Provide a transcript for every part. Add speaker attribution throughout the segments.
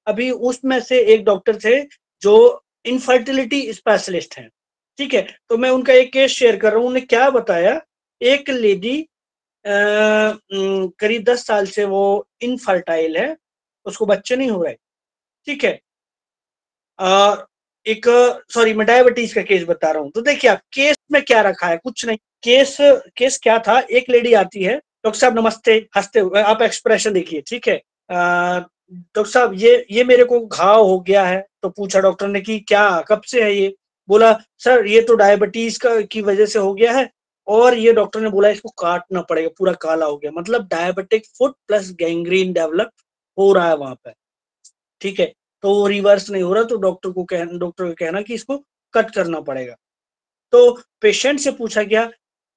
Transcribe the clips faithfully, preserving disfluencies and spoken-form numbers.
Speaker 1: अभी उसमें से एक डॉक्टर थे जो इनफर्टिलिटी स्पेशलिस्ट हैं, ठीक है। तो मैं उनका एक केस शेयर कर रहा हूँ। उन्होंने क्या बताया, एक लेडी करीब दस साल से वो इनफर्टाइल है, उसको बच्चे नहीं हो रहे, ठीक है। आ, एक सॉरी मैं डायबिटीज का केस बता रहा हूँ। तो देखिए आप केस में क्या रखा है, कुछ नहीं। केस केस क्या था, एक लेडी आती है, डॉक्टर साहब नमस्ते, हंसते हुए, आप एक्सप्रेशन देखिए, ठीक है। डॉक्टर साहब ये ये मेरे को घाव हो गया है। तो पूछा डॉक्टर ने कि क्या, कब से है ये? बोला सर ये तो डायबिटीज का की वजह से हो गया है, और ये डॉक्टर ने बोला इसको काटना पड़ेगा, पूरा काला हो गया। मतलब diabetic foot plus gangrene develop हो रहा है वहां पे, ठीक है। तो वो रिवर्स नहीं हो रहा, तो डॉक्टर को कह डॉक्टर का कहना कि इसको कट करना पड़ेगा। तो पेशेंट से पूछा गया,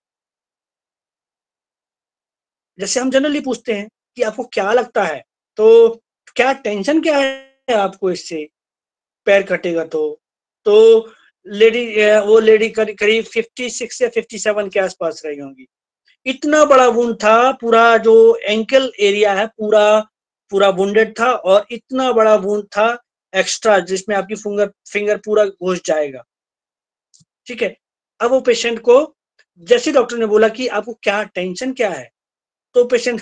Speaker 1: जैसे हम जनरली पूछते हैं कि आपको क्या लगता है, तो क्या टेंशन क्या है आपको इससे, पैर कटेगा तो तो लेडी वो लेडी करीब फिफ्टी सिक्स या फिफ्टी सेवन के आसपास रही होंगी। इतना बड़ा वुंड था, पूरा जो एंकल एरिया है पूरा पूरा वुंडेड था, और इतना बड़ा वुंड था एक्स्ट्रा, जिसमें आपकी फिंगर फिंगर पूरा घुस जाएगा, ठीक है। अब वो पेशेंट को जैसे डॉक्टर ने बोला कि आपको क्या टेंशन क्या है, तो पेशेंट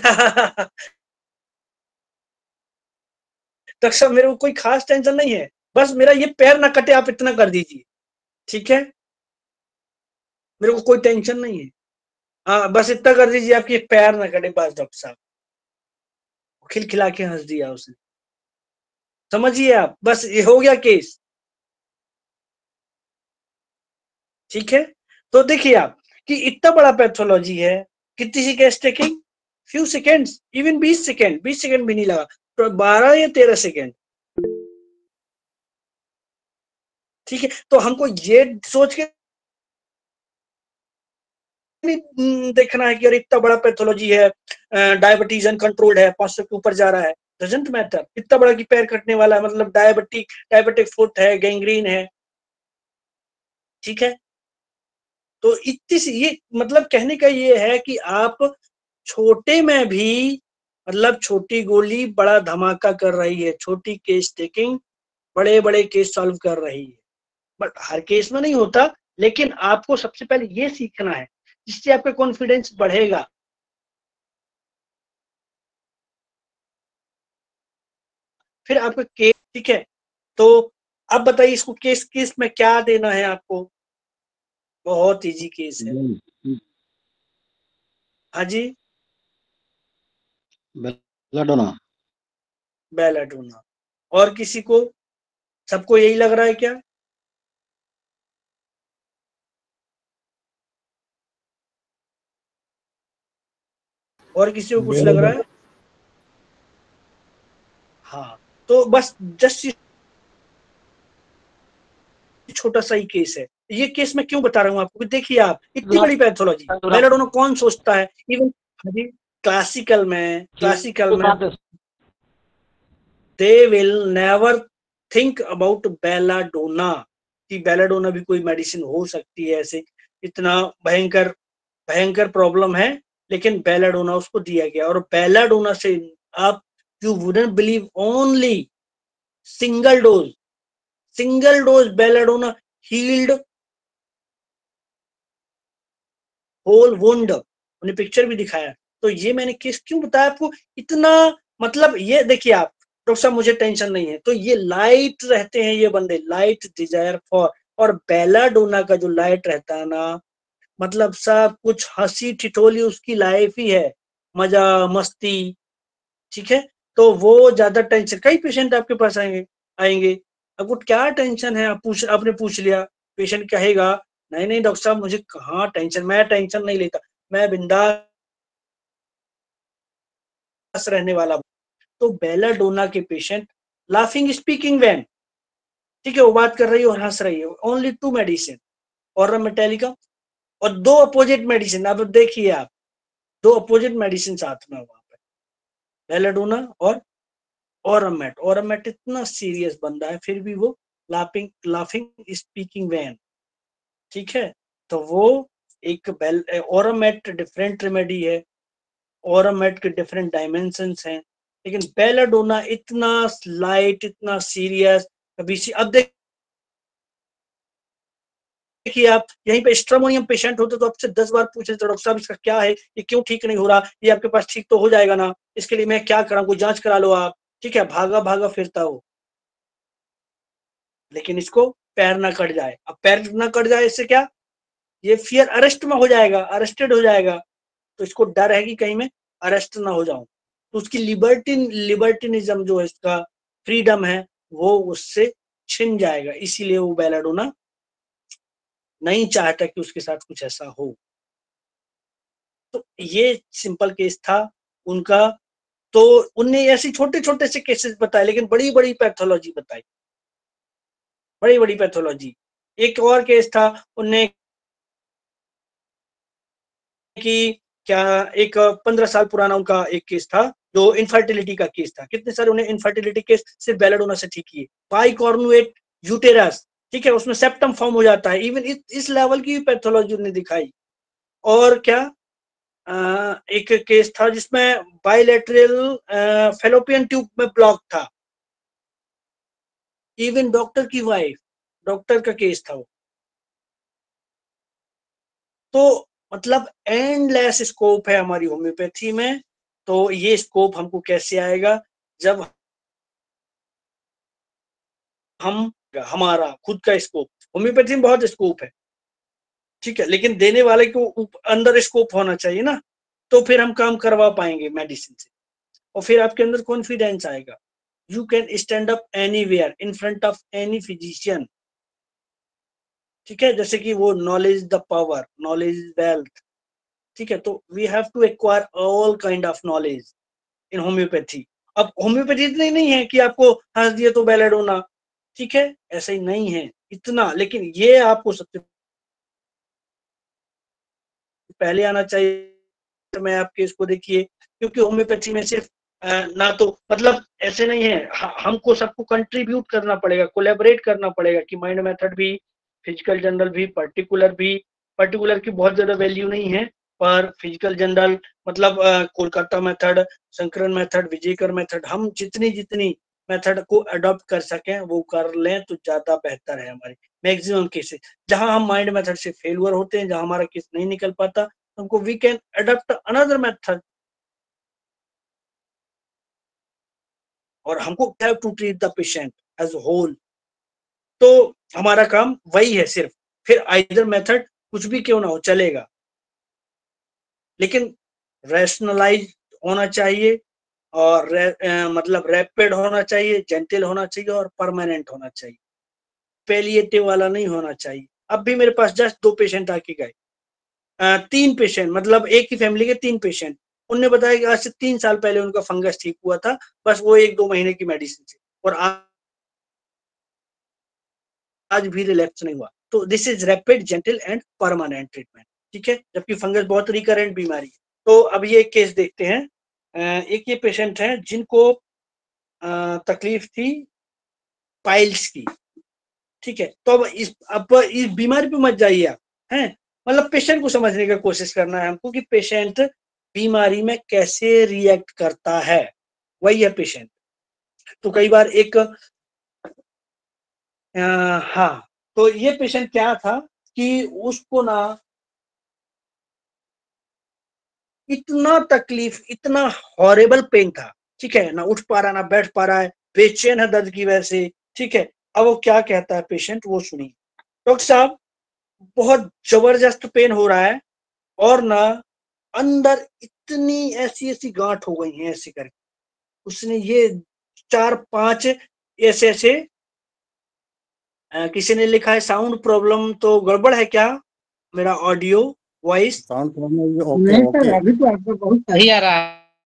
Speaker 1: डॉक्टर साहब मेरे को कोई खास टेंशन नहीं है, बस मेरा ये पैर ना कटे, आप इतना कर दीजिए, ठीक है। मेरे को कोई टेंशन नहीं है, हाँ बस इतना कर दीजिए आपकी पैर ना कटे बस। डॉक्टर साहब खिलखिला के हंस दिया उसने, समझिए आप, बस ये हो गया केस, ठीक है। तो देखिए आप कि इतना बड़ा पैथोलॉजी है, कितनी सी case taking, few seconds, even बीस सेकेंड बीस सेकेंड भी नहीं लगा, तो बारह या तेरह सेकेंड, ठीक है। तो हमको ये सोच के नहीं देखना है कि यार इतना बड़ा पैथोलॉजी है, डायबिटीज अनकंट्रोल्ड है, पांच सौ के ऊपर जा रहा है, डजंट मैटर। इतना बड़ा कि पैर कटने वाला है, मतलब डायबिटिक डायबिटिक फुट है, गैंग्रीन है, ठीक है। तो इतनी सी ये मतलब कहने का ये है कि आप छोटे में भी, मतलब छोटी गोली बड़ा धमाका कर रही है, छोटी केस टेकिंग बड़े बड़े केस सॉल्व कर रही है। बट हर केस में नहीं होता, लेकिन आपको सबसे पहले ये सीखना है, जिससे आपका कॉन्फिडेंस बढ़ेगा। फिर आपका केस, ठीक है। तो अब बताइए इसको केस केस में क्या देना है आपको, बहुत इजी केस है। हाँ जी,
Speaker 2: बेलाडोना।
Speaker 1: बेलाडोना। और किसी को, सबको यही लग रहा है क्या? और किसी को कुछ लग रहा है? हाँ, तो बस जस्ट छोटा सा ही केस है। ये केस मैं क्यों बता रहा हूँ आपको, देखिए आप इतनी बड़ी पैथोलॉजी, बेलाडोना कौन सोचता है इवन। क्लासिकल में क्लासिकल में they will never think about belladonna, कि बेलाडोना भी कोई मेडिसिन हो सकती है, ऐसे इतना भयंकर भयंकर प्रॉब्लम है, लेकिन बेलाडोना उसको दिया गया। और बेलाडोना से आप, you wouldn't believe, only single dose single dose belladonna healed whole wound, उन्हें पिक्चर भी दिखाया। तो ये मैंने केस क्यों बताया आपको इतना, मतलब ये देखिए आप, डॉक्टर साहब मुझे टेंशन नहीं है, तो ये लाइट रहते हैं ये बंदे, लाइट डिजायर फॉर। और बेलाडोना का जो लाइट रहता है ना, मतलब सब कुछ हंसी ठिठोली उसकी लाइफ ही है, मजा मस्ती, ठीक है। तो वो ज्यादा टेंशन, कई पेशेंट आपके पास आएंगे आएंगे आपको क्या टेंशन है, आप पूछ आपने पूछ लिया, पेशेंट कहेगा नहीं नहीं डॉक्टर साहब मुझे कहाँ टेंशन, मैं टेंशन नहीं लेता, मैं बिंदास रहने वाला हूँ। तो बेलाडोना के पेशेंट, लाफिंग स्पीकिंग वैन, ठीक है, वो बात कर रही है और हंस रही है, ओनली टू मेडिसिन, और मेटेलिका, और दो अपोजिट मेडिसिन। अब देखिए आप, दो अपोजिट मेडिसिन साथ में वहां पे, बेलाडोना और ओरामेट। ओरामेट इतना सीरियस बंदा है, फिर भी वो लाफिंग लाफिंग स्पीकिंग वैन, ठीक है। तो वो एक बेल ओरामेट डिफरेंट रेमेडी है, ओरामेट के डिफरेंट डायमेंशंस हैं, लेकिन बेलाडोना इतना लाइट, इतना सीरियस कभी सी। अब देखिए आप यहीं पे स्ट्रेमोनियम पेशेंट होते तो आपसे दस बार पूछे तो डॉक्टर साहब इसका क्या है, ये क्यों ठीक नहीं हो रहा, ये आपके पास ठीक तो हो जाएगा ना, इसके लिए मैं क्या करा, कोई जांच करा लो आप, ठीक है, भागा भागा फिरता हो। लेकिन इसको पैर ना कट जाए। अब पैर ना कट जाए इससे क्या, ये फियर अरेस्ट में हो जाएगा, अरेस्टेड हो जाएगा, तो इसको डर है कि कहीं मैं अरेस्ट ना हो जाऊं, तो उसकी लिबर्टी लिबर्टिनिज्म जो है, इसका फ्रीडम है, वो उससे छिन जाएगा। इसीलिए वो बेलाडोना नहीं चाहता कि उसके साथ कुछ ऐसा हो। तो ये सिंपल केस था उनका। तो उनने ऐसी छोटे छोटे से केसेस बताए, लेकिन बड़ी बड़ी पैथोलॉजी बताई, बड़ी बड़ी पैथोलॉजी। एक और केस था उनने कि क्या, एक पंद्रह साल पुराना उनका एक केस था जो इनफर्टिलिटी का केस था। कितने सारे उन्हें इनफर्टिलिटी केस सिर्फ बेलाडोना से ठीक किए। बाइकॉर्नुएट यूटेरस, ठीक है, उसमें सेप्टम फॉर्म हो जाता है। इवन इस, इस लेवल की पैथोलॉजी उन्हें दिखाई। और क्या, आ, एक केस था जिसमें बायलैटरल फेलोपियन ट्यूब में ब्लॉक था। इवन डॉक्टर की वाइफ, डॉक्टर का केस था वो। तो मतलब एंडलेस स्कोप है हमारी होम्योपैथी में। तो ये स्कोप हमको कैसे आएगा, जब हम, हमारा खुद का स्कोप, होम्योपैथी में बहुत स्कोप है, ठीक है, लेकिन देने वाले को अंदर स्कोप होना चाहिए ना, तो फिर हम काम करवा पाएंगे मेडिसिन से, और फिर आपके अंदर कॉन्फिडेंस आएगा। You can stand up anywhere in front of any physician, ठीक है, जैसे कि वो knowledge the power, knowledge wealth, ठीक है। तो we have to acquire all kind of knowledge in homeopathy. अब होम्योपैथी इतनी नहीं है कि आपको हंस दिए तो बेलाडोना, ठीक है, ऐसा ही नहीं है इतना, लेकिन ये आपको सबसे पहले आना चाहिए। तो मैं आपके इसको देखिए, क्योंकि होम्योपैथी में सिर्फ ना तो मतलब ऐसे नहीं है, हमको सबको कंट्रीब्यूट करना पड़ेगा, कोलैबोरेट करना पड़ेगा कि माइंड मेथड भी, फिजिकल जनरल भी, पर्टिकुलर भी। पर्टिकुलर की बहुत ज्यादा वैल्यू नहीं है, पर फिजिकल जनरल मतलब Kolkata method, Sankaran method, Vijayakar method, हम जितनी जितनी मेथड को अडॉप्ट कर सकें वो कर लें तो ज्यादा बेहतर है हमारे मैक्सिमम केसेस। जहां हम माइंड मेथड से फेलियर होते हैं, जहां हमारा केस नहीं निकल पाता, हमको we can adopt another method, और हमको have to treat the patient as whole. तो हमारा काम वही है सिर्फ, फिर आइदर मेथड कुछ भी क्यों ना हो चलेगा, लेकिन रैशनलाइज होना चाहिए, और रे, आ, मतलब रैपिड होना चाहिए, जेंटल होना चाहिए, और परमानेंट होना चाहिए, पेलिएटिव वाला नहीं होना चाहिए। अब भी मेरे पास जस्ट दो पेशेंट आके गए, तीन पेशेंट, मतलब एक ही फैमिली के तीन पेशेंट। उनने बताया कि आज से तीन साल पहले उनका फंगस ठीक हुआ था, बस वो एक दो महीने की मेडिसिन से, और आज भी रिलैक्स नहीं हुआ। तो this is rapid, gentle and permanent treatment, ठीक है, जबकि फंगस बहुत रिकरेंट बीमारी है। तो अब ये केस देखते हैं। एक ये पेशेंट है जिनको तकलीफ थी पाइल्स की, ठीक है। तो अब इस अब इस बीमारी पे मत जाइए आप, हैं, मतलब पेशेंट को समझने का कोशिश करना है हमको कि पेशेंट बीमारी में कैसे रिएक्ट करता है, वही है पेशेंट। तो कई बार एक आ, हाँ, तो ये पेशेंट क्या था कि उसको ना इतना तकलीफ, इतना हॉरेबल पेन था, ठीक है, ना उठ पा रहा, ना बैठ पा रहा है, बेचैन है दर्द की वजह से, ठीक है। अब वो क्या कहता है पेशेंट, वो सुनिए। डॉक्टर साहब, बहुत जबरदस्त पेन हो रहा है, और ना अंदर इतनी ऐसी ऐसी गांठ हो गई हैं, ऐसे करके उसने ये चार पांच ऐसे ऐसे, किसी ने लिखा है साउंड प्रॉब्लम, तो गड़बड़ है क्या मेरा audio voice?
Speaker 2: Sound problem okay okay,
Speaker 1: अभी तो आपका बहुत सही आ रहा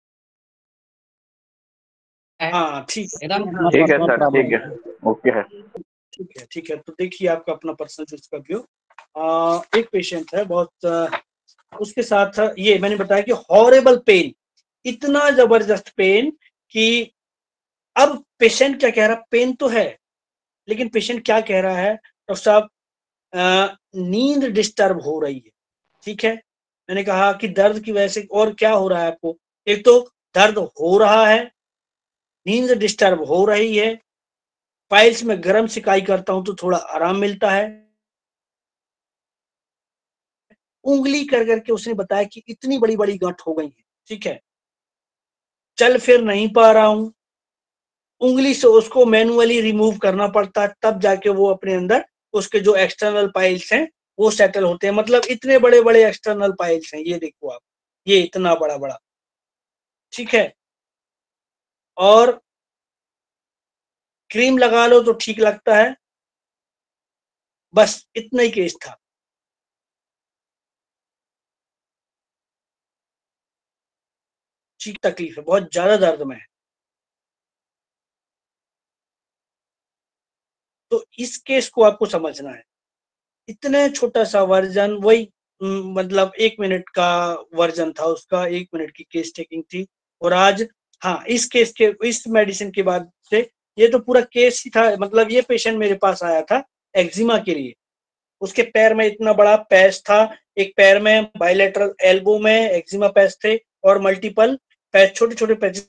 Speaker 1: है। हाँ ठीक है,
Speaker 2: एकदम
Speaker 3: ठीक है सर, ठीक है, ओके है,
Speaker 1: ठीक है, ठीक है। तो देखिए आपका अपना पर्सनल चूज का व्यू। एक पेशेंट है बहुत आ, उसके साथ ये मैंने बताया कि हॉरेबल पेन, इतना जबरदस्त पेन कि अब पेशेंट क्या कह रहा, पेन तो है, लेकिन पेशेंट क्या कह रहा है, डॉक्टर साहब नींद डिस्टर्ब हो रही है, ठीक है। मैंने कहा कि दर्द की वजह से और क्या हो रहा है आपको, एक तो दर्द हो रहा है, नींद डिस्टर्ब हो रही है, पाइल्स में गर्म सिकाई करता हूं तो थोड़ा आराम मिलता है। उंगली कर करके उसने बताया कि इतनी बड़ी बड़ी गांठ हो गई है, ठीक है, चल फिर नहीं पा रहा हूं, उंगली से उसको मैनुअली रिमूव करना पड़ता है, तब जाके वो अपने अंदर उसके जो एक्सटर्नल पाइल्स हैं वो सेटल होते हैं। मतलब इतने बड़े बड़े एक्सटर्नल पाइल्स हैं, ये देखो आप, ये इतना बड़ा बड़ा, ठीक है। और क्रीम लगा लो तो ठीक लगता है, बस इतना ही केस था। ठीक तकलीफ है, बहुत ज्यादा दर्द में है। तो इस केस को आपको समझना है। इतने छोटा सा वर्जन, वही मतलब एक मिनट का वर्जन था उसका, एक मिनट की केस टेकिंग थी। और आज हाँ, इस केस के इस मेडिसिन के बाद से ये तो पूरा केस ही था। मतलब ये पेशेंट मेरे पास आया था एक्जिमा के लिए, उसके पैर में इतना बड़ा पैच था, एक पैर में बायलैटरल एल्बो में एक्जिमा पैच थे और मल्टीपल पैच, छोटे छोटे पैच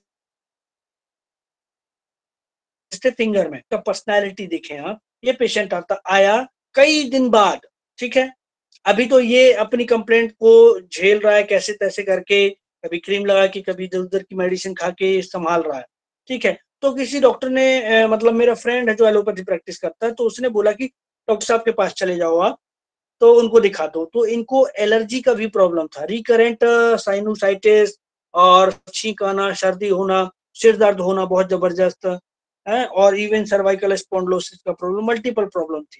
Speaker 1: फिंगर में। तो पर्सनैलिटी देखें आप, ये पेशेंट आता आया कई दिन बाद, ठीक है। अभी तो ये अपनी कंप्लेंट को झेल रहा है कैसे तैसे करके, कभी क्रीम लगा के, कभी इधर उधर की मेडिसिन खा के संभाल रहा है, ठीक है। तो किसी डॉक्टर ने अ, मतलब मेरा फ्रेंड है जो एलोपैथी प्रैक्टिस करता है, तो उसने बोला कि डॉक्टर साहब के पास चले जाओ आप, तो उनको दिखा दो। तो इनको एलर्जी का भी प्रॉब्लम था, रिकरेंट साइनोसाइटिस और छींक आना, सर्दी होना, सिर दर्द होना बहुत जबरदस्त है, और इवन सर्वाइकल स्पॉन्डिलोसिस का प्रॉब्लम, मल्टीपल प्रॉब्लम थी।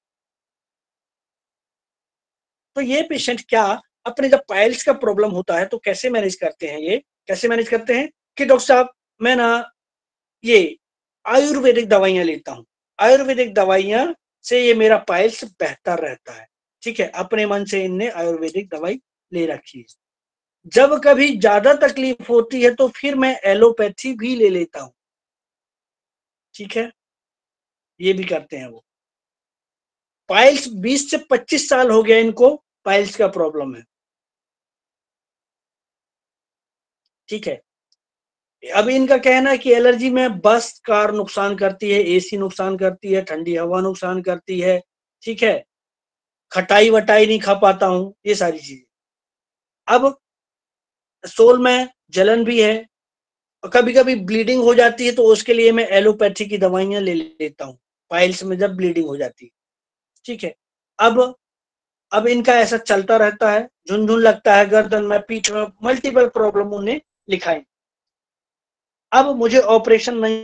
Speaker 1: तो ये पेशेंट क्या, अपने जब पाइल्स का प्रॉब्लम होता है तो कैसे मैनेज करते हैं, ये कैसे मैनेज करते हैं कि डॉक्टर साहब मैं ना ये आयुर्वेदिक दवाइयां लेता हूँ, आयुर्वेदिक दवाइयां से ये मेरा पाइल्स बेहतर रहता है, ठीक है। अपने मन से इनने आयुर्वेदिक दवाई ले रखी है। जब कभी ज्यादा तकलीफ होती है तो फिर मैं एलोपैथी भी ले लेता हूँ, ठीक है। ये भी करते हैं वो। पाइल्स बीस से पच्चीस साल हो गया इनको, पाइल्स का प्रॉब्लम है, ठीक है। अब इनका कहना है कि एलर्जी में बस कार नुकसान करती है, एसी नुकसान करती है, ठंडी हवा नुकसान करती है, ठीक है, खटाई वटाई नहीं खा पाता हूं, ये सारी चीजें। अब सोल में जलन भी है, और कभी कभी ब्लीडिंग हो जाती है, तो उसके लिए मैं एलोपैथी की दवाइयां ले लेता हूँ, पाइल्स में जब ब्लीडिंग हो जाती है, ठीक है। अब अब इनका ऐसा चलता रहता है, झुनझुन लगता है गर्दन में, पीठ में, मल्टीपल प्रॉब्लम उन्हें लिखाई। अब मुझे ऑपरेशन नहीं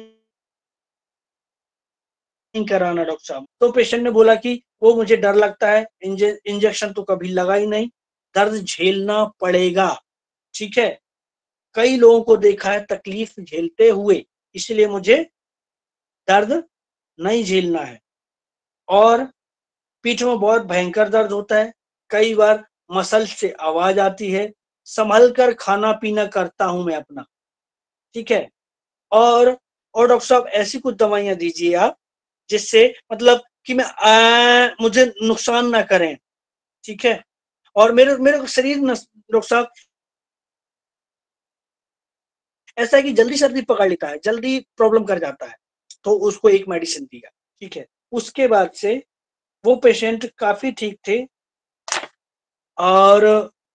Speaker 1: नहीं कराना डॉक्टर साहब, तो पेशेंट ने बोला कि वो मुझे डर लगता है, इंजे, इंजेक्शन तो कभी लगा ही नहीं, दर्द झेलना पड़ेगा, ठीक है। कई लोगों को देखा है तकलीफ झेलते हुए, इसलिए मुझे दर्द नहीं झेलना है। और पीठ में बहुत भयंकर दर्द होता है, कई बार मसल से आवाज आती है, संभल कर खाना पीना करता हूं मैं अपना, ठीक है। और और डॉक्टर साहब ऐसी कुछ दवाइयां दीजिए आप जिससे मतलब कि मैं आ, मुझे नुकसान ना करें, ठीक है। और मेरे मेरे शरीर डॉक्टर साहब ऐसा है कि जल्दी सर्दी पकड़ लेता है, जल्दी प्रॉब्लम कर जाता है, तो उसको एक मेडिसिन दिया, ठीक है। उसके बाद से वो पेशेंट काफी ठीक थे। और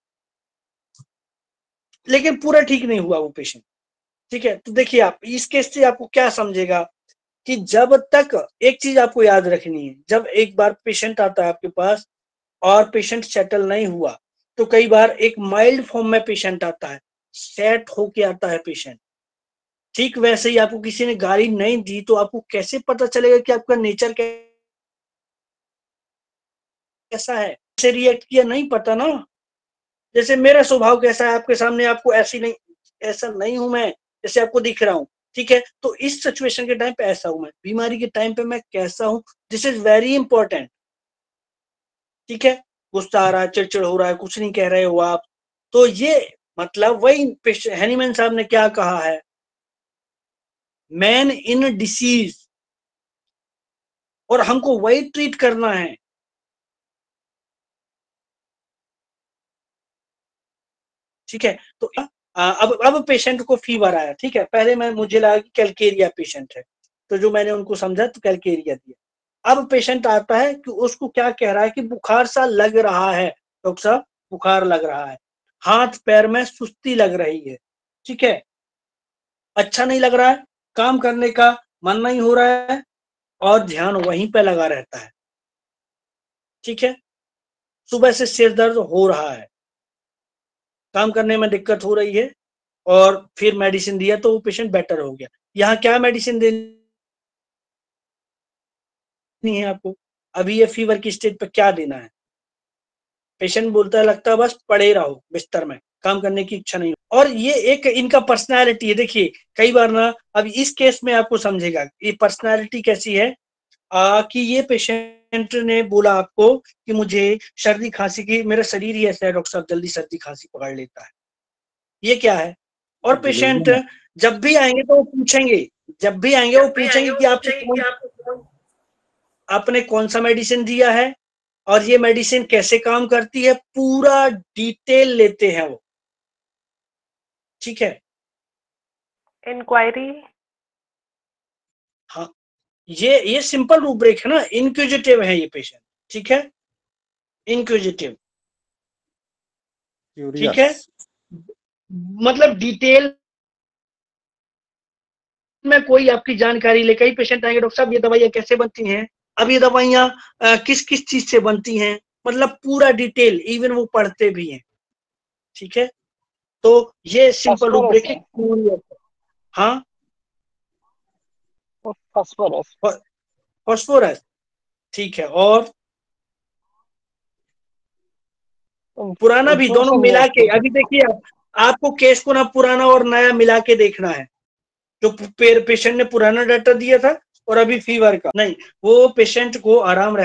Speaker 1: लेकिन पूरा ठीक नहीं हुआ वो पेशेंट, ठीक है। तो देखिए आप इस केस से आपको क्या समझेगा कि जब तक, एक चीज आपको याद रखनी है, जब एक बार पेशेंट आता है आपके पास और पेशेंट सेटल नहीं हुआ, तो कई बार एक माइल्ड फॉर्म में पेशेंट आता है, सेट होके आता है पेशेंट। ठीक वैसे ही आपको किसी ने गाली नहीं दी तो आपको कैसे पता चलेगा कि आपका नेचर कैसा है, कैसे रिएक्ट किया, नहीं पता ना। जैसे मेरा स्वभाव कैसा है आपके सामने, आपको ऐसी नहीं, ऐसा नहीं हूं मैं जैसे आपको दिख रहा हूँ, ठीक है। तो इस सिचुएशन के टाइम पे ऐसा हूं मैं, बीमारी के टाइम पे मैं कैसा हूं, दिस इज वेरी इंपॉर्टेंट, ठीक है। गुस्सा आ रहा है, चिड़चिड़ हो रहा है, कुछ नहीं कह रहे हो आप, तो ये मतलब वही हैनीमैन साहब ने क्या कहा है, मैन इन डिसीज, और हमको वही ट्रीट करना है, ठीक है। तो अब अब पेशेंट को फीवर आया, ठीक है, पहले मैं मुझे लगा कि कैलकेरिया पेशेंट है, तो जो मैंने उनको समझा तो कैलकेरिया दिया। अब पेशेंट आता है कि उसको क्या कह रहा है कि बुखार सा लग रहा है, डॉक्टर साहब बुखार लग रहा है, हाथ पैर में सुस्ती लग रही है, ठीक है, अच्छा नहीं लग रहा है, काम करने का मन नहीं हो रहा है और ध्यान वहीं पे लगा रहता है, ठीक है, सुबह से सिर दर्द हो रहा है, काम करने में दिक्कत हो रही है, और फिर मेडिसिन दिया तो वो पेशेंट बेटर हो गया। यहाँ क्या मेडिसिन देनी है आपको, अभी ये फीवर की स्टेज पे क्या देना है? पेशेंट बोलता है लगता है बस पड़े रहो बिस्तर में, काम करने की इच्छा नहीं। और ये एक इनका पर्सनालिटी है, देखिए कई बार ना, अब इस केस में आपको समझेगा ये पर्सनालिटी कैसी है, आ, कि ये पेशेंट ने बोला आपको कि मुझे सर्दी खांसी की, मेरा शरीर ही ऐसा है डॉक्टर साहब, जल्दी सर्दी खांसी पकड़ लेता है, ये क्या है? और पेशेंट जब भी आएंगे तो वो पूछेंगे, जब भी आएंगे वो पूछेंगे कि आपको आपने कौन सा मेडिसिन दिया है और ये मेडिसिन कैसे काम करती है, पूरा डिटेल लेते हैं वो, ठीक है।
Speaker 2: इंक्वायरी,
Speaker 1: हाँ, ये ये सिंपल रूब्रिक है ना, इंक्विजिटिव है ये पेशेंट, ठीक है, इंक्विजिटिव, ठीक है, मतलब डिटेल में कोई आपकी जानकारी ले। कई पेशेंट आएंगे डॉक्टर साहब ये दवाइयां कैसे बनती हैं, अब ये दवाइयां किस किस चीज से बनती हैं, मतलब पूरा डिटेल, इवन वो पढ़ते भी हैं, ठीक है। तो ये सिंपल रूब्रिक है। हाँ,
Speaker 4: फास्फोरस,
Speaker 1: फास्फोरस, ठीक है, और पुराना भी, दोनों मिला के। अभी देखिए आप, आपको केस को ना पुराना और नया मिला के देखना है, जो पेशेंट ने पुराना डाटा दिया था और अभी फीवर का नहीं, वो पेशेंट को आराम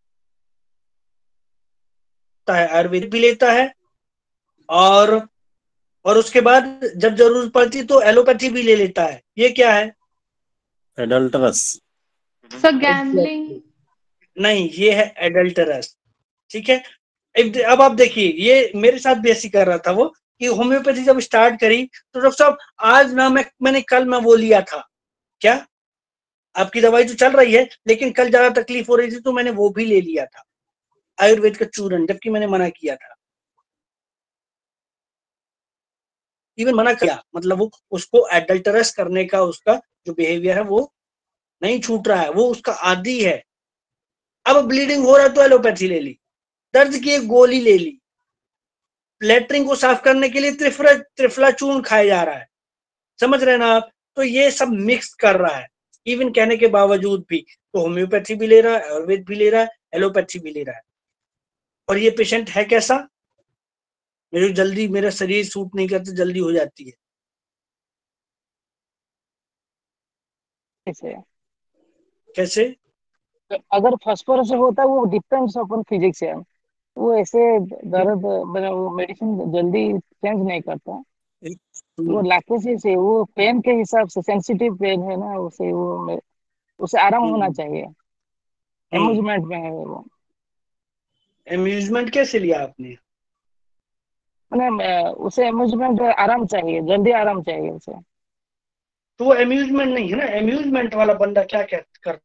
Speaker 1: रहता है, आयुर्वेद भी लेता है, और और उसके बाद जब जरूरत पड़ती तो एलोपैथी भी ले लेता है। ये क्या है?
Speaker 5: एडल्टरस,
Speaker 6: सर गैम्बलिंग
Speaker 1: नहीं, ये है एडल्टरस, ठीक है। अब आप देखिए, ये मेरे साथ भी ऐसी कर रहा था वो, कि होम्योपैथी जब स्टार्ट करी तो डॉक्टर साहब आज ना मैं मैंने कल मैं वो लिया था, क्या आपकी दवाई तो चल रही है लेकिन कल ज्यादा तकलीफ हो रही थी तो मैंने वो भी ले लिया था, आयुर्वेद का चूरन, जबकि मैंने मना किया था, इवन मना किया, मतलब वो उसको एडल्टरस करने का उसका जो बिहेवियर है वो नहीं छूट रहा है, वो उसका आदी है। अब ब्लीडिंग हो रहा है तो एलोपैथी ले ली, दर्द की एक गोली ले ली, लेटरिन को साफ करने के लिए त्रिफला त्रिफला चूर्ण खाया जा रहा है, समझ रहे ना आप? तो ये सब मिक्स कर रहा है, इवन कहने के बावजूद भी, तो होम्योपैथी भी ले रहा है, आयुर्वेद भी ले रहा है, एलोपैथी भी ले रहा है। और ये पेशेंट है कैसा, मेरे जल्दी, मेरा शरीर सूट नहीं करता, जल्दी हो जाती है।
Speaker 4: कैसे
Speaker 1: कैसे?
Speaker 4: अगर फास्फोरस से होता है वो डिपेंड्स अपन फिजिक्स है, वो ऐसे दर्द वो मेडिसिन जल्दी चेंज नहीं करता, वो लैक्टोसिस से, वो पेन के हिसाब से सेंसिटिव पेन है ना, उसे वो उसे आराम होना चाहिए, एम्यूजमेंट में है वो।
Speaker 1: एम्यूजमेंट कैसे लिया आपने?
Speaker 4: मैंने उसे एम्यूजमेंट आराम चाहिए, जल्दी आराम चाहिए उसे।
Speaker 1: तो वो एम्यूजमेंट नहीं है ना, एम्यूजमेंट वाला बंदा क्या क्या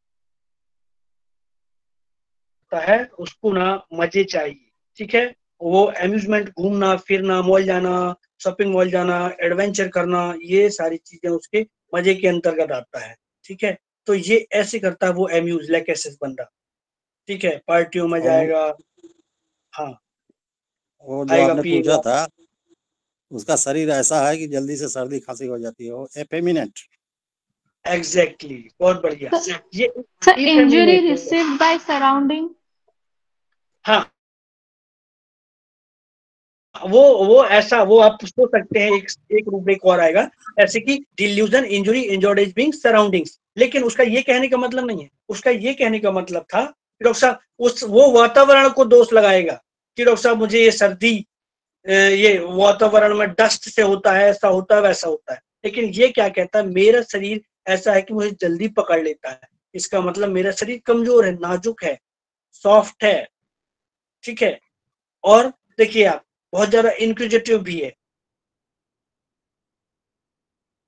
Speaker 1: करता है, उसको ना मजे चाहिए, ठीक है, वो एम्यूजमेंट, घूमना फिरना, मॉल जाना, शॉपिंग मॉल जाना, एडवेंचर करना, ये सारी चीजें उसके मजे के अंतर्गत आता है, ठीक है। तो ये ऐसे करता है वो एम्यूज लैकेसिस बंदा, ठीक है, पार्टियों में जाएगा, हाँ,
Speaker 5: वो जो आपने पूछा था उसका शरीर ऐसा है कि जल्दी से सर्दी खांसी हो जाती है, वो एफेमिनेट।
Speaker 1: एग्जैक्टली, बहुत बढ़िया। ये
Speaker 6: sir injury received by surrounding,
Speaker 1: हाँ, वो वो ऐसा, वो आप सोच सकते हैं, एक एक रूब्रिक और आएगा ऐसे कि delusion, injury, injured is being surroundings, लेकिन उसका ये कहने का मतलब नहीं है, उसका ये कहने का मतलब था कि डॉक्टर साहब उस वो वातावरण को दोष लगाएगा कि डॉक्टर साहब मुझे ये सर्दी, ये वातावरण में डस्ट से होता है, ऐसा होता है, वैसा होता है, लेकिन ये क्या कहता है, मेरा शरीर ऐसा है कि मुझे जल्दी पकड़ लेता है, इसका मतलब मेरा शरीर कमजोर है, नाजुक है, सॉफ्ट है, ठीक है। और देखिए आप, बहुत ज्यादा इंक्विजिटिव भी है,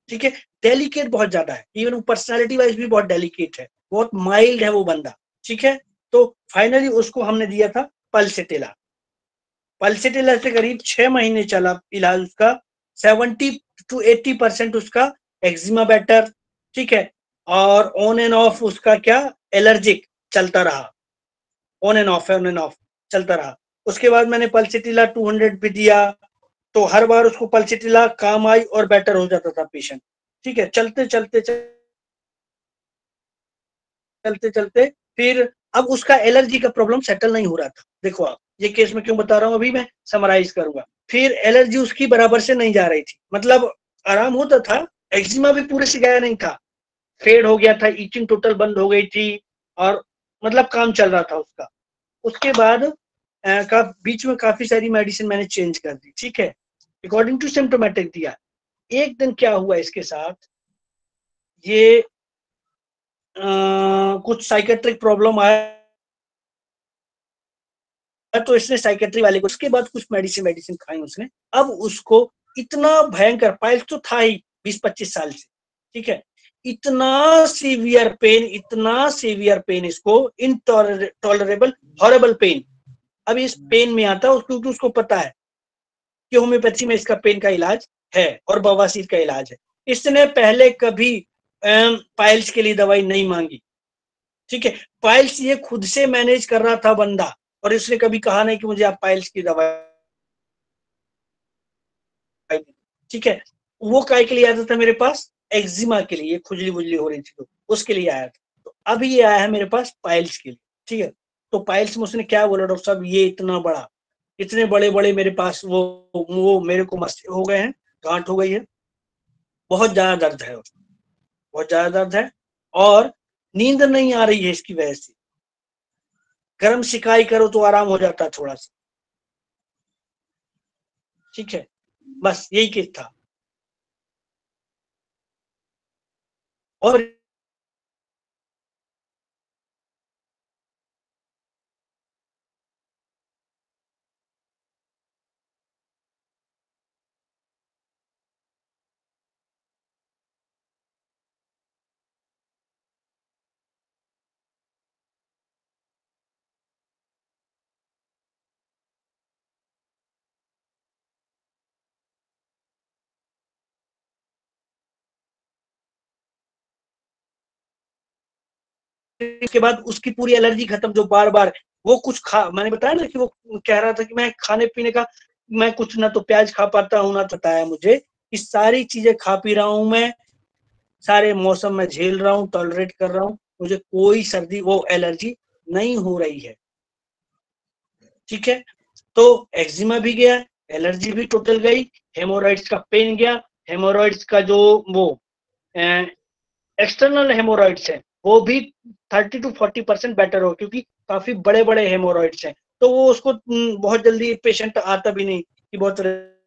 Speaker 1: ठीक है, डेलिकेट बहुत ज्यादा है, इवन वो पर्सनैलिटी वाइज भी बहुत डेलिकेट है, बहुत माइल्ड है वो बंदा। ठीक है, तो फाइनली उसको हमने दिया था पल्सेटिला। पल्सेटिला से करीब छह महीने चला इलाज उसका, सेवेंटी टू एट्टी परसेंट उसका एक्जिमा बेटर। ठीक है, और ऑन एंड ऑफ उसका क्या एलर्जिक चलता रहा, on and off on and off चलता रहा। उसके बाद मैंने पल्सेटिला टू हंड्रेड भी दिया, तो हर बार उसको पल्सेटिला काम आई और बेटर हो जाता था पेशेंट। ठीक है, चलते चलते चलते चलते फिर अब उसका एलर्जी का प्रॉब्लम सेटल नहीं हो रहा था। देखो आप, ये केस में क्यों बता रहा हूँ अभी मैं समराइज करूंगा। फिर एलर्जी उसकी बराबर से नहीं जा रही थी, मतलब आराम होता था, एक्जिमा भी पूरे से गया नहीं था, फेड हो गया था, ईचिंग टोटल बंद हो गई थी, और मतलब काम चल रहा था उसका। उसके बाद आ, का बीच में काफी सारी मेडिसिन मैंने चेंज कर दी। ठीक है, अकॉर्डिंग टू सिम्टोमेटिक दिया। एक दिन क्या हुआ इसके साथ, ये आ, कुछ साइकेट्रिक प्रॉब्लम आया, तो इसने साइकेट्री वाले को, उसके बाद कुछ मेडिसिन मेडिसिन खाई उसने। अब उसको इतना भयंकर, पाइल्स तो था ही बीस पच्चीस साल से। ठीक है, इतना सीवियर पेन, इतना सीवियर पेन इसको, इनटॉलरेबल हॉरेबल पेन। अब इस पेन में आता है क्योंकि उसको पता है कि होम्योपैथी में इसका पेन का इलाज है और बवासीर का इलाज है। इसने पहले कभी पाइल्स के लिए दवाई नहीं मांगी। ठीक है, पाइल्स ये खुद से मैनेज कर रहा था बंदा, और इसने कभी कहा नहीं कि मुझे आप पाइल्स की दवाई। ठीक है, वो काय के लिए आता था मेरे पास, एक्जिमा के लिए, खुजली बुजली हो रही थी तो उसके लिए आया था। तो अभी ये आया है मेरे पास पाइल्स के लिए। ठीक है, तो पाइल्स में उसने क्या बोला, डॉक्टर साहब ये इतना बड़ा, इतने बड़े बड़े मेरे पास वो वो मेरे को मस्त हो गए हैं, गांठ हो गई है, बहुत ज्यादा दर्द है, बहुत ज्यादा दर्द है, और नींद नहीं आ रही है इसकी वजह से, गर्म सिकाई करो तो आराम हो जाता है थोड़ा सा। ठीक है, बस यही केस था। और के बाद उसकी पूरी एलर्जी खत्म, जो बार बार वो कुछ खा, मैंने बताया ना कि वो कह रहा था कि मैं खाने पीने का, मैं कुछ ना तो प्याज खा पाता हूँ ना, बताया मुझे कि सारी चीजें खा पी रहा हूँ मैं, सारे मौसम में झेल रहा हूँ, टॉलरेट कर रहा हूँ, मुझे कोई सर्दी वो एलर्जी नहीं हो रही है। ठीक है, तो एक्जिमा भी गया, एलर्जी भी टोटल गई, हेमोरॉइड्स का पेन गया, हेमोरॉइड्स का जो वो एक्सटर्नल हेमोरॉइड्स है वो भी thirty to forty percent better हो, क्योंकि काफी बड़े बड़े हेमोरॉइड्स हैं, तो वो उसको बहुत जल्दी पेशेंट आता भी नहीं कि बहुत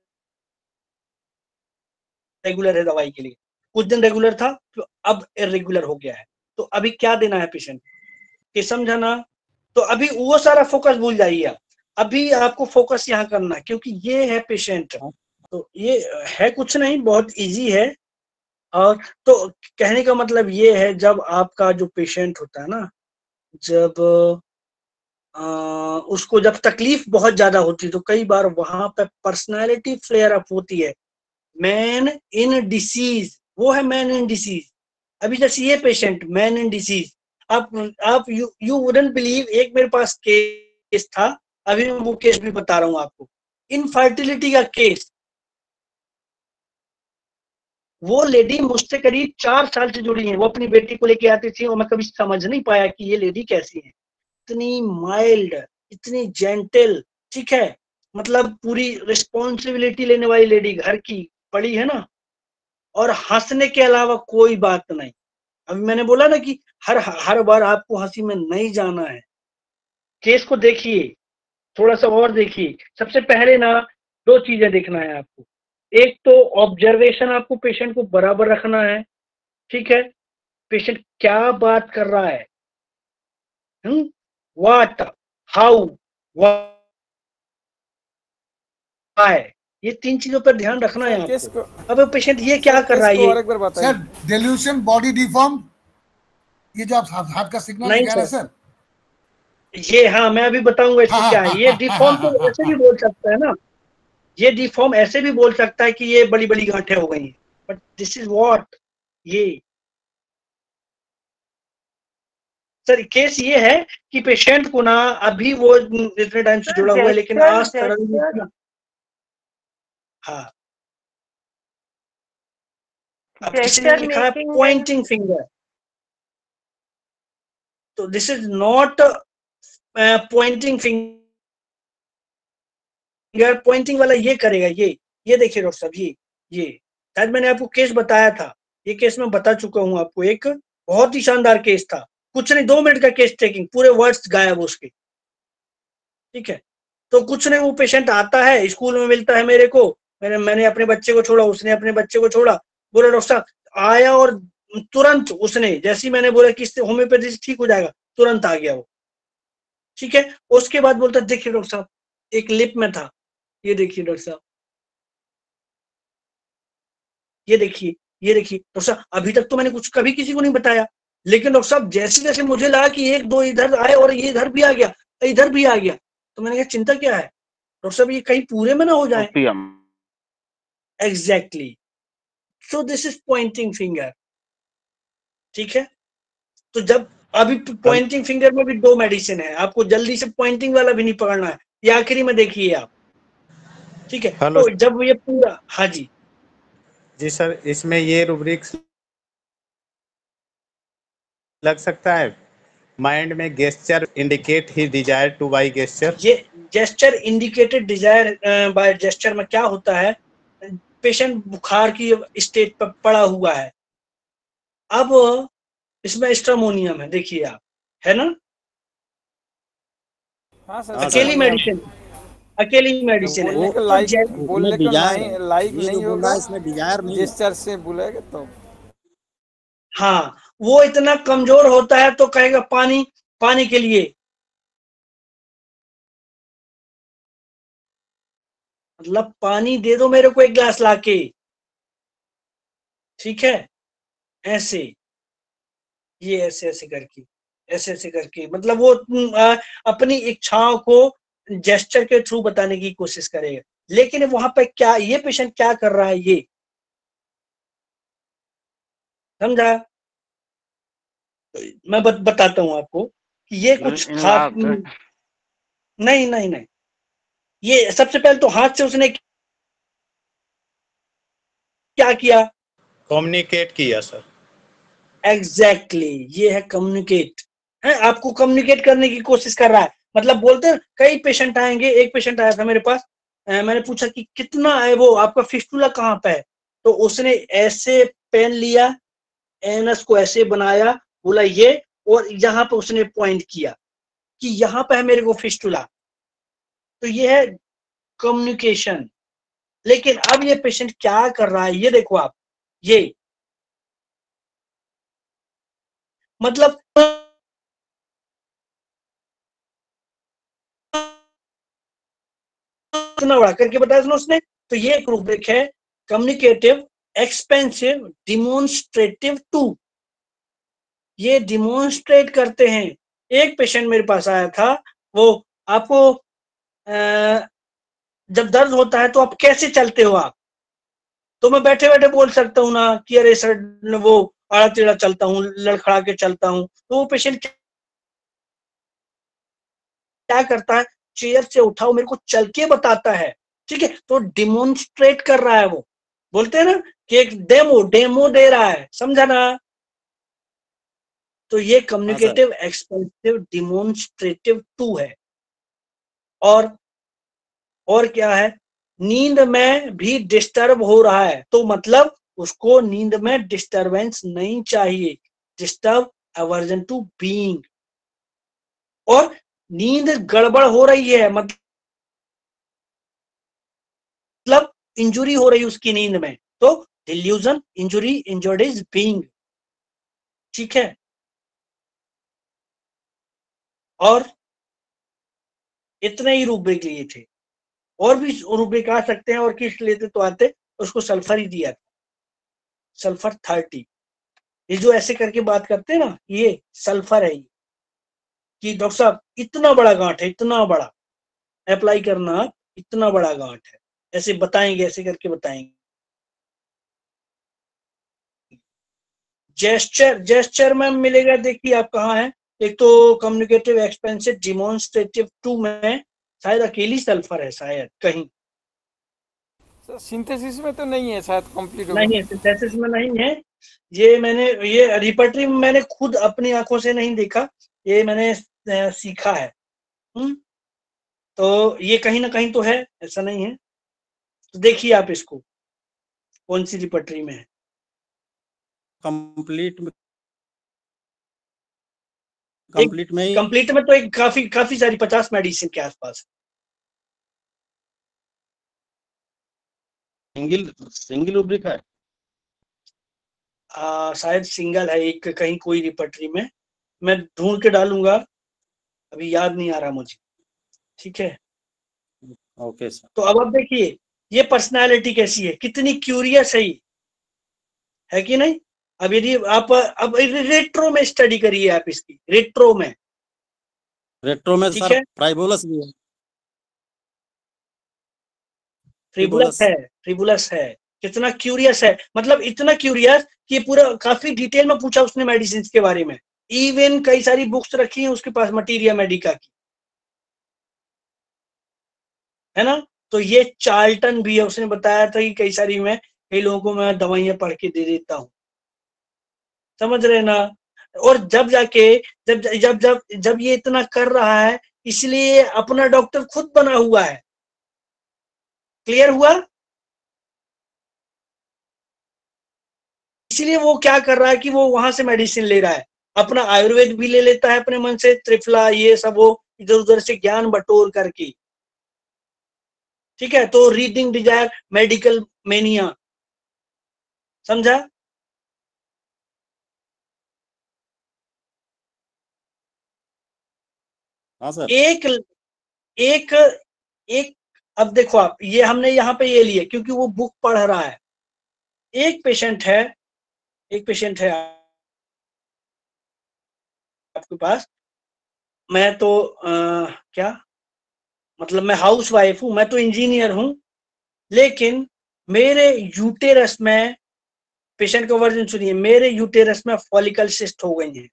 Speaker 1: रेगुलर है दवाई के लिए। कुछ दिन रेगुलर था, तो अब इरेगुलर हो गया है। तो अभी क्या देना है पेशेंट के, समझाना। तो अभी वो सारा फोकस भूल जाइए आप, अभी आपको फोकस यहाँ करना है, क्योंकि ये है पेशेंट। तो ये है कुछ नहीं, बहुत इजी है। और तो कहने का मतलब ये है, जब आपका जो पेशेंट होता है ना, जब आ, उसको जब तकलीफ बहुत ज्यादा होती है, तो कई बार वहां पे पर्सनालिटी फ्लेयर अप होती है। मैन इन डिसीज, वो है मैन इन डिसीज। अभी जैसे ये पेशेंट मैन इन डिसीज, आप आप यू यू वुडंट बिलीव, एक मेरे पास केस था, अभी मैं वो केस भी बता रहा हूँ आपको, इनफर्टिलिटी का केस। वो लेडी मुझसे करीब चार साल से जुड़ी है, वो अपनी बेटी को लेके आती थी, और मैं कभी समझ नहीं पाया कि ये लेडी कैसी है, इतनी माइल्ड, इतनी जेंटल। ठीक है, मतलब पूरी रिस्पॉन्सिबिलिटी लेने वाली लेडी, घर की बड़ी है ना, और हंसने के अलावा कोई बात नहीं। अभी मैंने बोला ना कि हर हर बार आपको हंसी में नहीं जाना है। केस को देखिए, थोड़ा सा और देखिए। सबसे पहले ना दो चीजें देखना है आपको, एक तो ऑब्जर्वेशन, आपको पेशेंट को बराबर रखना है। ठीक है, पेशेंट क्या बात कर रहा है, हम्म व्हाट, हाउ, व्हाई, ये तीन चीजों पर ध्यान रखना है
Speaker 2: किस
Speaker 1: आपको। अब पेशेंट ये क्या कर रहा है,
Speaker 2: और एक
Speaker 1: ये
Speaker 2: बार बताइए
Speaker 7: सर डेल्यूशन बॉडी डिफॉर्म, ये जो आप हाथ हाथ का सिग्नल
Speaker 1: नहीं
Speaker 7: दिखा रहे हैं
Speaker 1: सर,
Speaker 7: सर,
Speaker 1: ये हाँ मैं अभी बताऊंगा इसको
Speaker 7: हाँ,
Speaker 1: क्या
Speaker 7: हाँ,
Speaker 1: है। ये
Speaker 7: हाँ,
Speaker 1: डिफॉर्म
Speaker 7: हाँ,
Speaker 1: तो
Speaker 7: हाँ,
Speaker 1: ऐसे
Speaker 7: हाँ,
Speaker 1: भी बोल सकता है ना, ये डिफॉर्म ऐसे भी बोल सकता है कि ये बड़ी बड़ी गांठें हो गई हैं, बट दिस इज व्हाट, ये सर केस ये है कि पेशेंट को ना अभी वो इतने टाइम से जुड़ा हुआ है, लेकिन आज सडनली, हाँ अब किसी ने लिखा है पॉइंटिंग फिंगर, तो this is not pointing finger. Pointing वाला ये करेगा, ये ये देखिए डॉक्टर साहब, ये ये शायद मैंने आपको केस बताया था, ये केस मैं बता चुका हूं आपको, एक बहुत ही शानदार केस था, कुछ नहीं दो मिनट का केस टेकिंग, पूरे वर्ड्स गायब उसके, ठीक है। तो कुछ नहीं, वो पेशेंट आता है स्कूल में मिलता है मेरे को, मैंने मैंने अपने बच्चे को छोड़ा, उसने अपने बच्चे को छोड़ा, बोला डॉक्टर साहब, आया और तुरंत उसने जैसे ही मैंने बोला कि इससे होम्योपैथी से ठीक हो जाएगा, तुरंत आ गया वो, ठीक है। उसके बाद बोलता देखिए डॉक्टर साहब एक लिप में था, ये देखिए डॉक्टर साहब, ये देखिए ये देखिए डॉक्टर साहब, अभी तक तो मैंने कुछ कभी किसी को नहीं बताया, लेकिन डॉक्टर साहब जैसे जैसे मुझे लगा कि एक दो इधर आए और ये इधर भी आ गया, इधर भी आ गया, तो मैंने कहा चिंता क्या है डॉक्टर साहब, ये कहीं पूरे में ना हो जाए। Exactly, so this is pointing finger, ठीक है। तो जब अभी पॉइंटिंग फिंगर में भी दो मेडिसिन है, आपको जल्दी से पॉइंटिंग वाला भी नहीं पकड़ना है, ये आखिरी में देखिए आप, ठीक है। तो जब ये पूरा, हाँ जी
Speaker 8: जी सर, इसमें ये रूब्रिक्स लग सकता है, माइंड में gesture indicate he desire to by gesture.
Speaker 1: ये gesture indicated desire by gesture में क्या होता है, पेशेंट बुखार की स्टेट पर पड़ा हुआ है, अब इसमें स्ट्रामोनियम है, देखिए आप, है ना,
Speaker 2: हाँ सर,
Speaker 1: अकेली मेडिसिन, अकेली मेडिसिन है,
Speaker 2: बोलने का
Speaker 1: तो
Speaker 2: लाइक
Speaker 1: जै-
Speaker 2: बोलने का
Speaker 5: डिजायर
Speaker 2: नहीं
Speaker 5: है,
Speaker 2: लाइक
Speaker 5: ये जो
Speaker 2: नहीं
Speaker 5: बोल रहा
Speaker 2: होगा,
Speaker 5: है इसमें डिजायर नहीं है।
Speaker 2: जिस चर से बोलेगा तो
Speaker 1: हाँ वो इतना कमजोर होता है तो कहेगा पानी, पानी के लिए, मतलब पानी दे दो मेरे को एक गिलास लाके, ठीक है, ऐसे, ये ऐसे ऐसे करके, ऐसे ऐसे करके, मतलब वो आ, अपनी इच्छाओं को जेस्चर के थ्रू बताने की कोशिश करेगा, लेकिन वहां पे क्या ये पेशेंट क्या कर रहा है, ये समझा, मैं बत, बताता हूं आपको कि ये कुछ खास नहीं नहीं नहीं, ये सबसे पहले तो हाथ से उसने क्या किया,
Speaker 8: कम्युनिकेट किया सर।
Speaker 1: एग्जैक्टली exactly, ये है कम्युनिकेट, है आपको कम्युनिकेट करने की कोशिश कर रहा है, मतलब बोलते हैं कई पेशेंट आएंगे, एक पेशेंट आया था मेरे पास, अ, मैंने पूछा कि कितना है वो आपका फिस्टुला कहाँ पे है, तो उसने ऐसे पेन लिया, एनस को ऐसे बनाया, बोला ये, और यहाँ पे उसने पॉइंट किया कि यहाँ पे है मेरे को फिस्टुला, तो ये है कम्युनिकेशन। लेकिन अब ये पेशेंट क्या कर रहा है, ये देखो आप, ये मतलब इतना बड़ा करके बताया था उसने, तो ये एक रूब्रिक है, कम्युनिकेटिव एक्सपेंसिव डिमोन्स्ट्रेटिव टू, ये डिमोन्स्ट्रेट करते हैं। एक पेशेंट मेरे पास आया था, वो आपको आ, जब दर्द होता है तो आप कैसे चलते हो आप, तो मैं बैठे बैठे बोल सकता हूँ ना कि अरे सर वो आड़ा टेढ़ा चलता हूँ, लड़खड़ा के चलता हूँ, तो वो पेशेंट क्या करता है, चेयर से उठाओ मेरे को चल के बताता है, ठीक है, तो डिमोन्स्ट्रेट कर रहा है, वो बोलते हैं ना कि एक डेमो डेमो दे रहा है, समझा ना। तो ये कम्युनिकेटिव एक्सपेंसिव डिमोन्स्ट्रेटिव टू है। और और क्या है, नींद में भी डिस्टर्ब हो रहा है, तो मतलब उसको नींद में डिस्टरबेंस नहीं चाहिए, डिस्टर्ब अवर्जन टू बीइंग, और नींद गड़बड़ हो रही है, मतलब मतलब इंजुरी हो रही उसकी नींद में, तो delusion injury injured is being, ठीक है। और इतने ही रूब्रिक लिए थे, और भी रुब्रिक आ सकते हैं, और किस लेते तो आते, उसको सल्फर ही दिया था, सल्फर थर्टी। ये जो ऐसे करके बात करते हैं ना, ये सल्फर है, कि डॉक्टर साहब इतना बड़ा गांठ है, इतना बड़ा अप्लाई करना, इतना बड़ा गांठ है, ऐसे बताएंगे, ऐसे करके बताएंगे। जेस्चर, जेस्चर में मिलेगा, देखिए आप कहाँ है, एक तो कम्युनिकेटिव एक्सपेंसिव डिमोन्स्ट्रेटिव टू में शायद अकेली सल्फर है, शायद कहीं
Speaker 2: सिंथेसिस में तो नहीं है शायद, कंप्लीट
Speaker 1: नहीं है, सिंथेसिस में नहीं है। ये मैंने, ये रिपर्टरी में मैंने खुद अपनी आंखों से नहीं देखा, ये मैंने सीखा है। हम्म तो ये कहीं ना कहीं तो है, ऐसा नहीं है। तो देखिए आप इसको कौन सी रिपर्टरी में है।
Speaker 5: कंप्लीट में, कंप्लीट में ही,
Speaker 1: कंप्लीट में तो एक काफी काफी सारी पचास मेडिसिन के आसपास।
Speaker 5: सिंगल सिंगल रुब्रिक है,
Speaker 1: आ, शायद सिंगल है एक कहीं कोई रिपर्टरी में, मैं ढूंढ के डालूंगा, अभी याद नहीं आ रहा मुझे। ठीक है,
Speaker 5: ओके सर।
Speaker 1: तो अब आप देखिए ये पर्सनालिटी कैसी है, कितनी क्यूरियस है, है कि नहीं। अब यदि आप अब रेट्रो में स्टडी करिए, आप इसकी रेट्रो में,
Speaker 5: रेट्रो में
Speaker 1: ठीक
Speaker 5: सर
Speaker 1: है,
Speaker 5: फ्राइबोलस भी है,
Speaker 1: फ्रिबुलस है, फ्रिबुलस है, कितना क्यूरियस है, मतलब इतना क्यूरियस कि पूरा काफी डिटेल में पूछा उसने मेडिसिन के बारे में, इवन कई सारी बुक्स रखी हैं उसके पास मटीरिया मेडिका की, है ना। तो ये चार्ल्टन भी है, उसने बताया था कि कई सारी मैं कई लोगों को मैं दवाइयां पढ़ के दे देता हूं, समझ रहे ना। और जब जाके जब जब जब जब ये इतना कर रहा है, इसलिए अपना डॉक्टर खुद बना हुआ है। क्लियर हुआ। इसलिए वो क्या कर रहा है कि वो वहां से मेडिसिन ले रहा है, अपना आयुर्वेद भी ले लेता है अपने मन से, त्रिफला ये सब वो इधर उधर से ज्ञान बटोर करके। ठीक है, तो रीडिंग डिजायर, मेडिकल मेनिया, समझा।
Speaker 5: हाँ सर।
Speaker 1: एक एक एक अब देखो आप, ये हमने यहाँ पे ये लिए क्योंकि वो बुक पढ़ रहा है। एक पेशेंट है, एक पेशेंट है आपके पास, मैं तो आ, क्या मतलब, मैं हाउस वाइफ हूं, मैं तो इंजीनियर हूं, लेकिन मेरे यूटेरस में, पेशेंट का वर्जन सुनिए, मेरे यूटेरस में फॉलिकल सिस्ट हो गई है,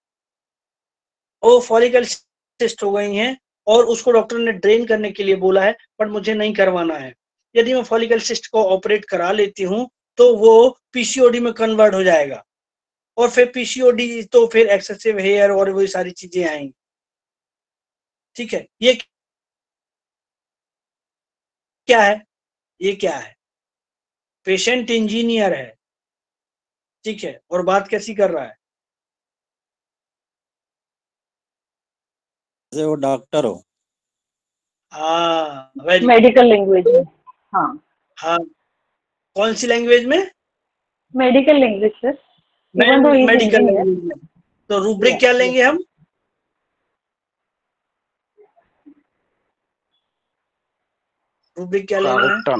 Speaker 1: वो फॉलिकल सिस्ट हो गई हैं, और उसको डॉक्टर ने ड्रेन करने के लिए बोला है, पर मुझे नहीं करवाना है। यदि मैं फॉलिकल सिस्ट को ऑपरेट करा लेती हूँ तो वो पीसीओडी में कन्वर्ट हो जाएगा, और फिर पीसीओडी तो फिर एक्सेसिव हेयर और वही सारी चीजें आएंगी। ठीक है, ये क्या है, ये क्या है, पेशेंट इंजीनियर है, ठीक है, और बात कैसी कर रहा है,
Speaker 5: जैसे वो डॉक्टर हो।
Speaker 1: हाँ,
Speaker 9: मेडिकल लैंग्वेज में, हाँ
Speaker 1: हाँ, कौन सी लैंग्वेज में,
Speaker 9: medical language sir, even though is
Speaker 1: medical
Speaker 9: engineer.
Speaker 1: Language में। तो रूब्रिक क्या लेंगे हम, रूब्रिक क्या लेंगे,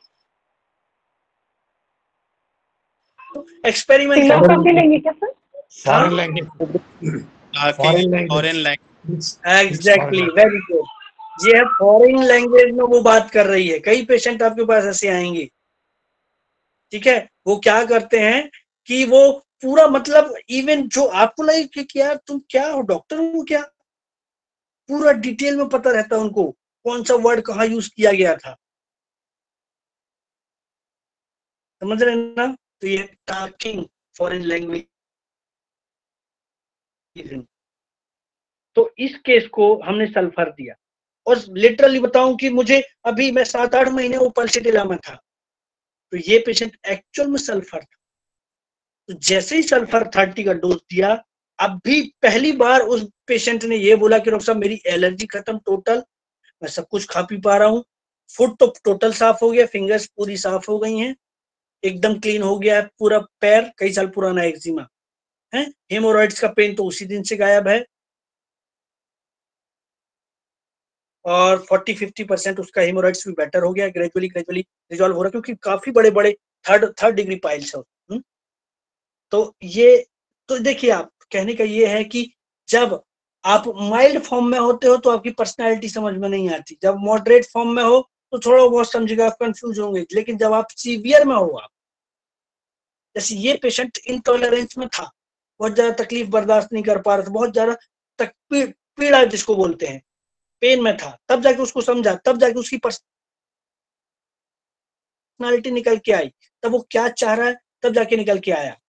Speaker 1: एक्सपेरिमेंट
Speaker 9: फिलोसॉफी लेंगे क्या सर?
Speaker 7: Foreign language,
Speaker 8: foreign language,
Speaker 1: exactly, very good. ये है फॉरेन लैंग्वेज में वो बात कर रही है। कई पेशेंट आपके पास ऐसे आएंगे, ठीक है, वो क्या करते हैं कि वो पूरा मतलब इवन जो आपको लगे कि, कि यार तुम क्या हो, डॉक्टर हो क्या, पूरा डिटेल में पता रहता है उनको, कौन सा वर्ड कहाँ यूज किया गया था, समझ रहे हैं ना। तो ये टॉकिंग फॉरेन लैंग्वेज। तो इस केस को हमने सल्फर दिया, और लिटरली बताऊं कि मुझे अभी, मैं सात आठ महीने वो पल्सिटिला में था, तो ये पेशेंट एक्चुअल में सल्फर था। तो जैसे ही सल्फर थर्टी का डोज दिया, अभी पहली बार उस पेशेंट ने ये बोला कि डॉक्टर साहब मेरी एलर्जी खत्म टोटल, मैं सब कुछ खा पी पा रहा हूँ, फुट तो टोटल साफ हो गया, फिंगर्स पूरी साफ हो गई हैं, एकदम क्लीन हो गया है पूरा पैर, कई साल पुराना एक्जिमा है, हेमोरॉइड्स का पेन तो उसी दिन से गायब है, और फोर्टी फिफ्टी परसेंट उसका हेमोराइड्स भी बेटर हो गया, ग्रेजुअली ग्रेजुअली रिजॉल्व हो रहा है, क्योंकि काफी बड़े बड़े थर्ड थर्ड डिग्री पाइल्स है। तो ये तो देखिए, आप कहने का ये है कि जब आप माइल्ड फॉर्म में होते हो तो आपकी पर्सनालिटी समझ में नहीं आती, जब मॉडरेट फॉर्म में हो तो थोड़ा बहुत समझेगा, आप कंफ्यूज होंगे, लेकिन जब आप सीवियर में हो, आप जैसे ये पेशेंट इंटॉलरेंस में था, बहुत ज्यादा तकलीफ बर्दाश्त नहीं कर पा रहा था, बहुत ज्यादा तक पीड़ा जिसको बोलते हैं, पेन में था, तब जाके उसको समझा, तब जाके उसकी पर्सनालिटी निकल के आई, तब वो क्या चाह रहा है तब जाके निकल के आया।